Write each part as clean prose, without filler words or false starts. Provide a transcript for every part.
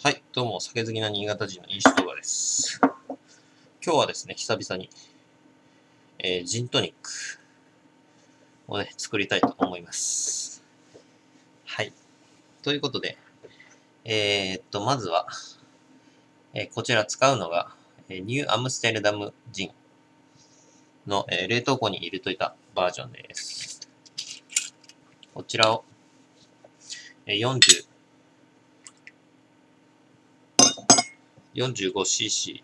はい、どうも、酒好きな新潟人のイーシュトガです。今日はですね、久々に、ジントニックをね、作りたいと思います。はい。ということで、まずは、こちら使うのが、ニューアムステルダムジンの、冷凍庫に入れといたバージョンです。こちらを、45cc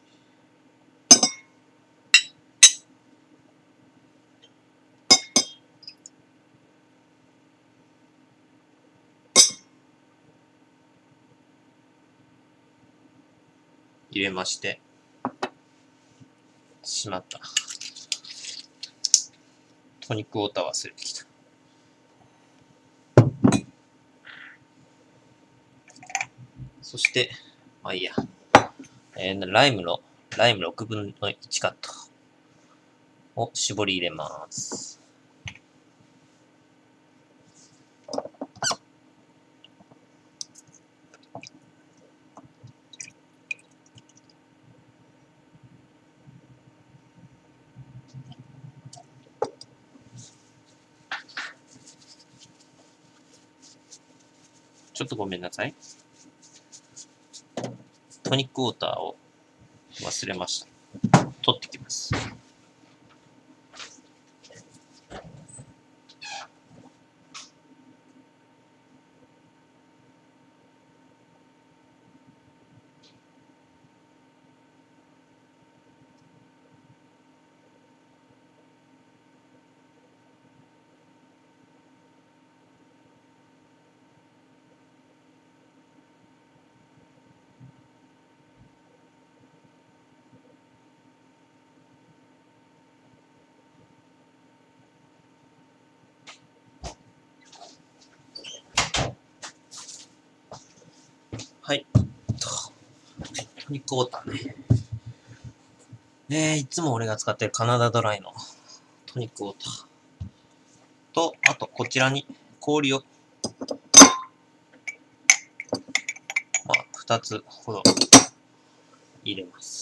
入れまして、しまった。トニックウォーター忘れてきた。そして、まあいいや。ライム6分の1カットを絞り入れます。ちょっとごめんなさい。トニックウォーターを忘れました。取ってきます。はい。トニックウォーターね。いつも俺が使ってるカナダドライのトニックウォーターと、あとこちらに氷を、まあ、2つほど入れます。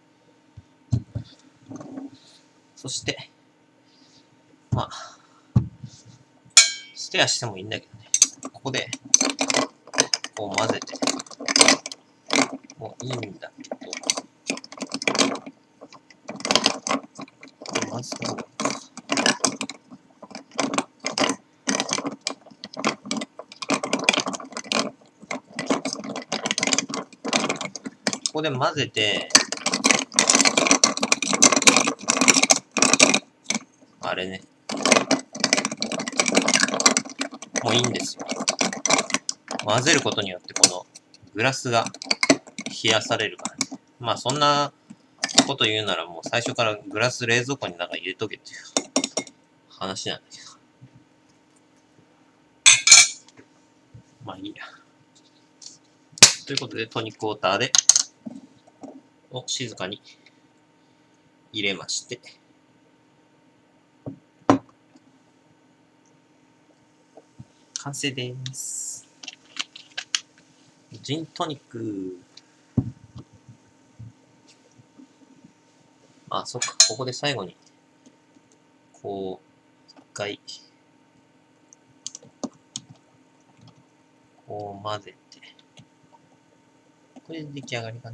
そして、まあ、ステアしてもいいんだけどね。ここで、こう混ぜて、もういいんだけど、まず、ここで混ぜて、あれね、もういいんですよ。混ぜることによってこのグラスが冷やされるからね。まあそんなこと言うならもう最初からグラス冷蔵庫に中入れとけっていう話なんだけど。まあいいや。ということでトニックウォーターでを静かに入れまして、完成です。ジントニック。あ、そっか。ここで最後に、こう、一回、こう混ぜて、これで出来上がりかな。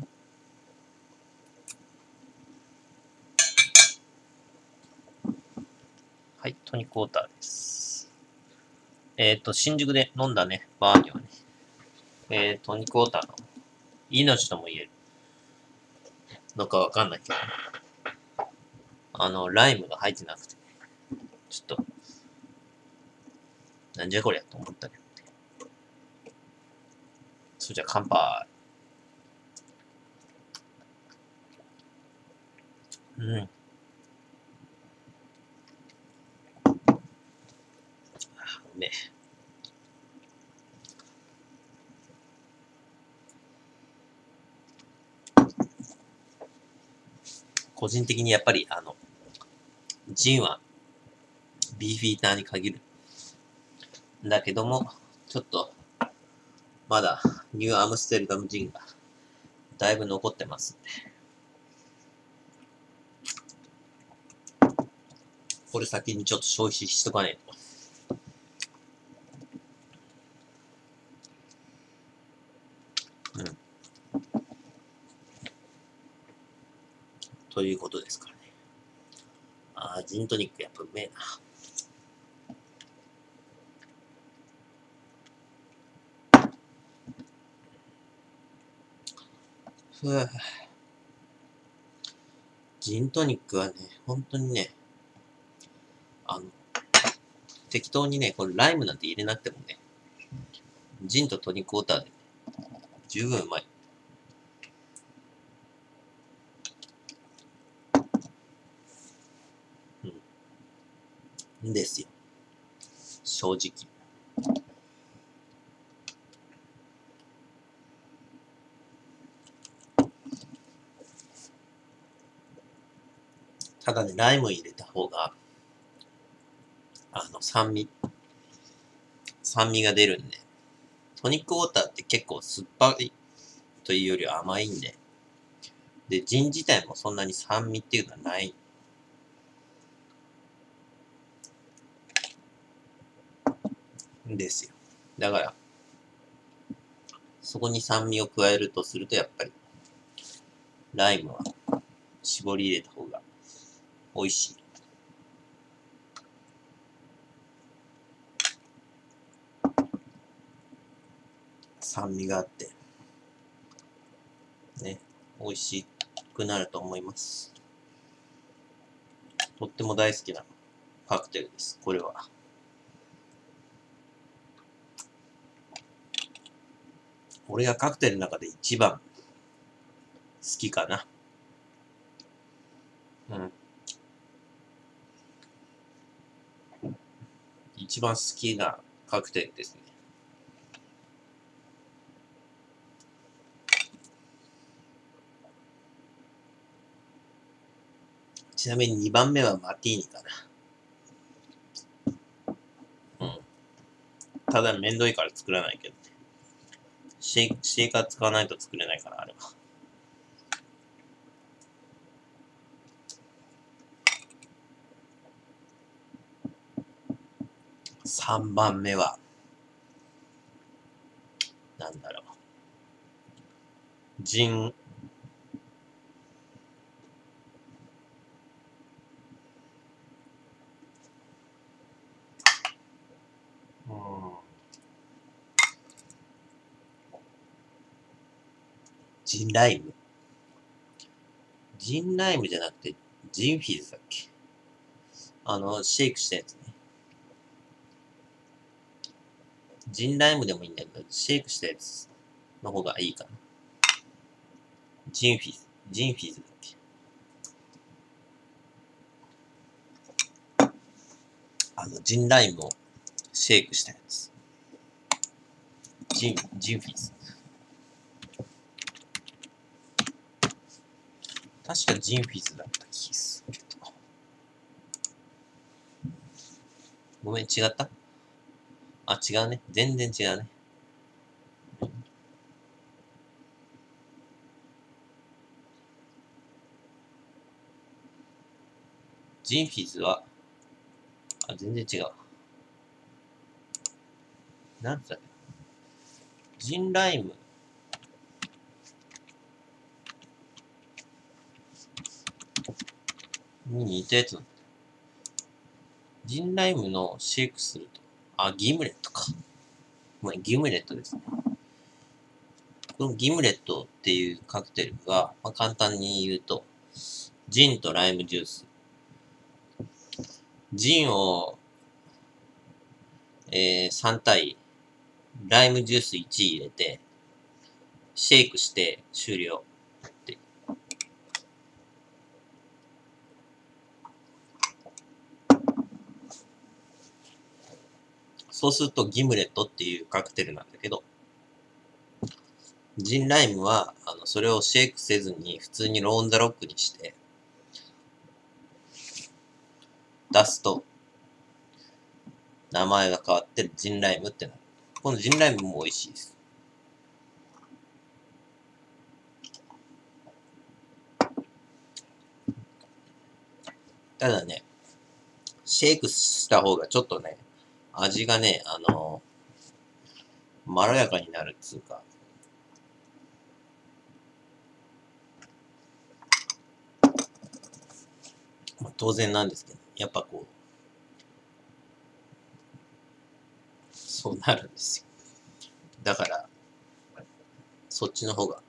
はい、トニックウォーターです。新宿で飲んだね、バーにはね、トニックウォーターの命とも言えるのかわかんないけど、ライムが入ってなくて、ちょっと、なんじゃこりゃと思ったけどね。それじゃ乾杯。うん。うめえ。個人的にやっぱり、ジンはビーフィーターに限る。だけども、ちょっと、 まだニューアムステルダムジンがだいぶ残ってますんで。これ先にちょっと消費しとかないと。ということですからね。ジントニックやっぱうめえな。ジントニックはね、本当にね、適当にね、これライムなんて入れなくてもね、ジンとトニックウォーターで、ね、十分うまい。んですよ。正直。ただね、ライム入れた方が、酸味が出るんで、トニックウォーターって結構酸っぱいというよりは甘いんで、で、ジン自体もそんなに酸味っていうのはないんですよ。だから、そこに酸味を加えるとすると、やっぱり、ライムは絞り入れた方が美味しい。酸味があって、ね、美味しくなると思います。とっても大好きなカクテルです、これは。俺がカクテルの中で一番好きかな。一番好きなカクテルですね。ちなみに2番目はマティーニかな。ただめんどいから作らないけどね。シェイカー使わないと作れないから、あれは。3番目は、なんだろう。ジンライム。ジンライムじゃなくて、ジンフィズだっけ。シェイクしたやつね。ジンライムでもいいんだけど、シェイクしたやつの方がいいかな。ジンフィズだっけ。ジンライムをシェイクしたやつ。ジンフィズ。確かジンフィズだった気がするけど。ごめん、違った？違うね。全然違うね。ジンフィズは、全然違う。なんつったっけ？ジンライム。に似たやつなんだ。ジンライムのシェイクすると。ギムレットか。ごめん、ギムレットですね。このギムレットっていうカクテルが、簡単に言うと、ジンとライムジュース。ジンを、3対、ライムジュース1入れて、シェイクして終了。そうするとギムレットっていうカクテルなんだけど、ジンライムは、それをシェイクせずに普通にローンザロックにして、出すと、名前が変わってジンライムってなる。このジンライムも美味しいです。 ただね、シェイクした方がちょっとね、味がね、まろやかになるっつうか、まあ、当然なんですけど、やっぱこう、そうなるんですよ。だから、そっちの方が、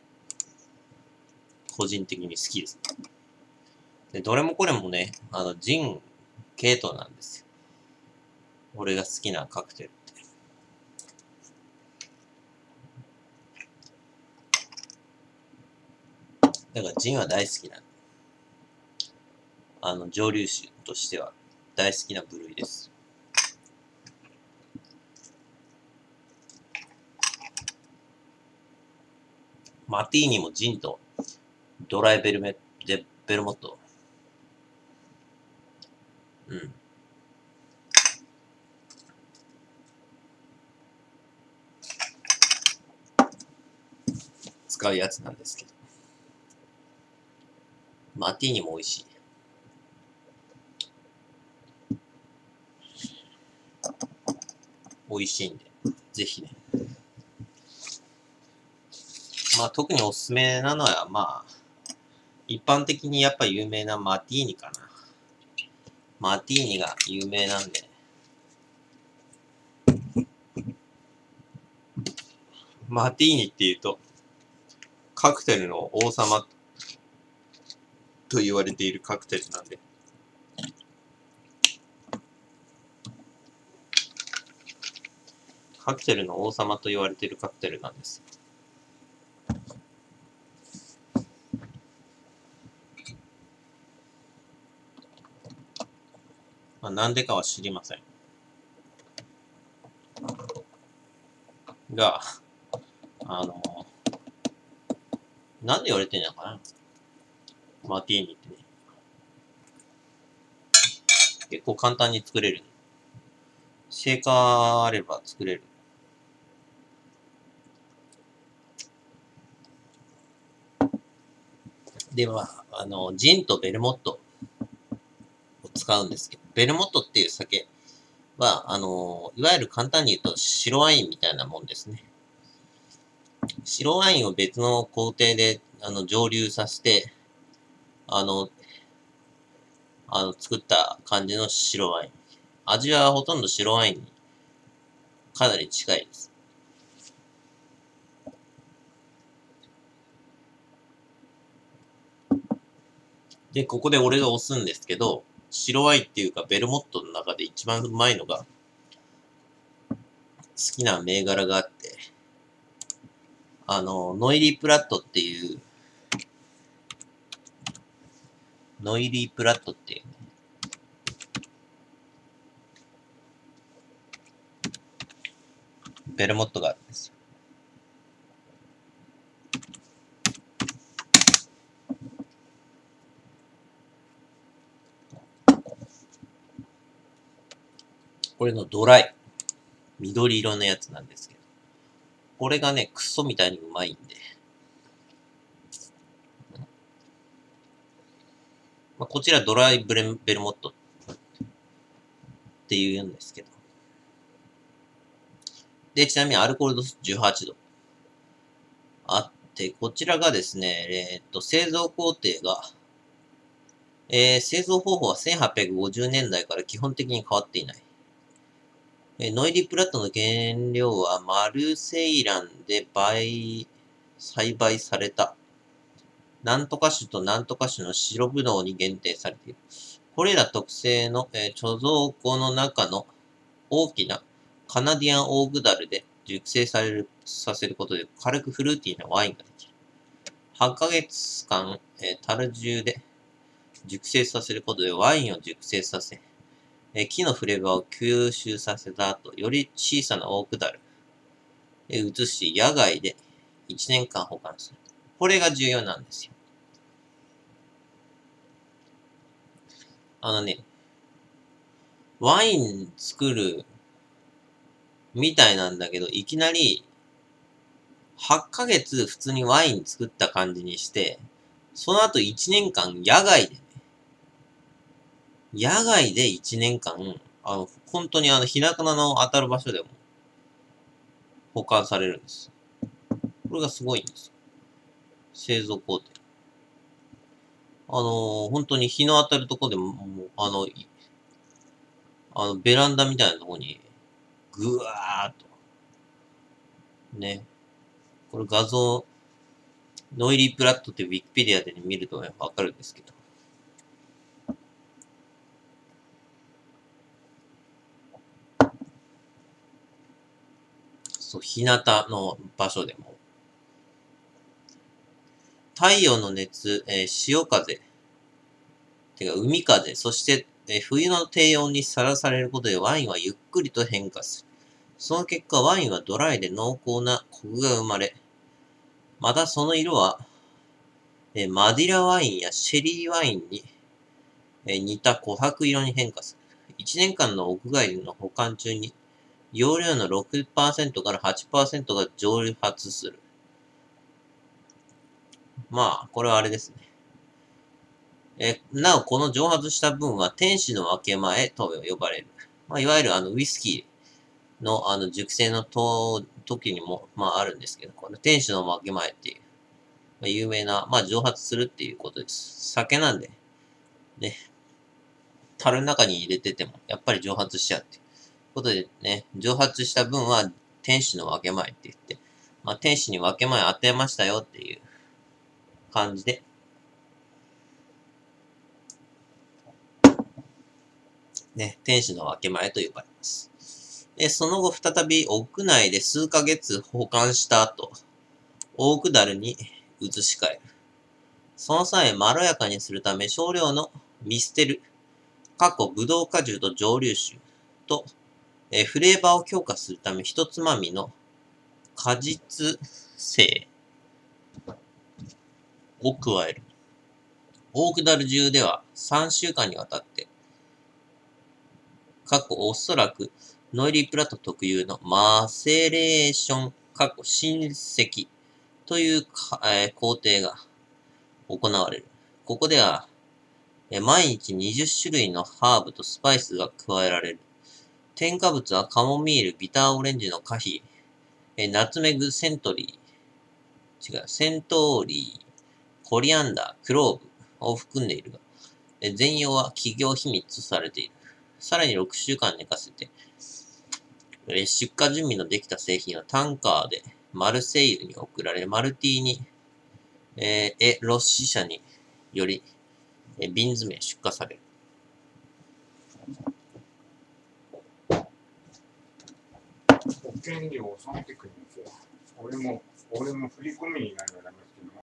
個人的に好きです。で、どれもこれもね、ジン系統なんですよ。俺が好きなカクテルって。だからジンは大好きな蒸留酒としては大好きな部類です。マティーニもジンとドライベルモット。うん。使うやつなんですけど。マティーニも美味しい。美味しいんで、ぜひね。まあ特におすすめなのは、まあ、一般的にやっぱ有名なマティーニかな。マティーニが有名なんで。マティーニっていうと、カクテルの王様と言われているカクテルなんで。カクテルの王様と言われているカクテルなんです。まあ、なんでかは知りません。が、なんで言われてんのかな、マティーニってね。結構簡単に作れる。シェーカーあれば作れる。で、まあ、ジンとベルモットを使うんですけど、ベルモットっていう酒は、いわゆる簡単に言うと白ワインみたいなもんですね。白ワインを別の工程で、蒸留させて、作った感じの白ワイン。味はほとんど白ワインにかなり近いです。で、ここで俺が押すんですけど、白ワインっていうかベルモットの中で一番うまいのが、好きな銘柄があって、ノイリープラットっていう、ノイリープラットっていう、ベルモットがあるんですよ。これのドライ。緑色のやつなんですけど。これがね、クソみたいにうまいんで。まあ、こちらドライベルモットって言うんですけど。で、ちなみにアルコール度数18度。あって、こちらがですね、製造工程が、製造方法は1850年代から基本的に変わっていない。ノイリープラットの原料はマルセイランで栽培されたなんとか種となんとか種の白ぶどうに限定されている。これら特製の、貯蔵庫の中の大きなカナディアンオーグダルで熟成させることで軽くフルーティーなワインができる。8ヶ月間、樽中で熟成させることでワインを熟成させ、木のフレーバーを吸収させた後、より小さなオークダルへ移し、野外で1年間保管する。これが重要なんですよ。ワイン作るみたいなんだけど、いきなり8ヶ月普通にワイン作った感じにして、その後1年間野外でね、 野外で1年間、本当に日中の当たる場所でも保管されるんです。これがすごいんですよ。製造工程。本当に日の当たるとこでも、ベランダみたいなとこに、ぐわーっと。ね。これ画像、ノイリープラットってウィキペディアで見るとね、わかるんですけど。そう、日向の場所でも。太陽の熱、潮風、てか海風、そして、冬の低温にさらされることでワインはゆっくりと変化する。その結果、ワインはドライで濃厚なコクが生まれ、またその色は、マディラワインやシェリーワインに、似た琥珀色に変化する。1年間の屋外の保管中に、容量の 6% から 8% が蒸発する。まあ、これはあれですね。なお、この蒸発した分は天使の分け前と呼ばれる。まあ、いわゆるウイスキーの熟成の時にも、まああるんですけど、この天使の分け前っていう、まあ、有名な、まあ蒸発するっていうことです。酒なんで、ね、樽の中に入れてても、やっぱり蒸発しちゃうっていうことでね、蒸発した分は天使の分け前って言って、まあ天使に分け前当てましたよっていう感じで、ね、天使の分け前と呼ばれます。その後再び屋内で数ヶ月保管した後、オークダルに移し替える。その際、まろやかにするため少量のミステル、ブドウ果汁と蒸留酒と、フレーバーを強化するため一つまみの果実性を加える。オークダル中では3週間にわたって、おそらくノイリープラット特有のマセレーション、親戚という工程が行われる。ここでは、毎日20種類のハーブとスパイスが加えられる。添加物はカモミール、ビターオレンジの果皮、ナツメグ、セントリー、コリアンダー、クローブを含んでいるが、全容は企業秘密とされている。さらに6週間寝かせて、出荷準備のできた製品はタンカーでマルセイユに送られ、マルティーに、ロッシ社により、瓶詰め出荷される。 保険料を納めてくるんですよ。俺も振り込みになるような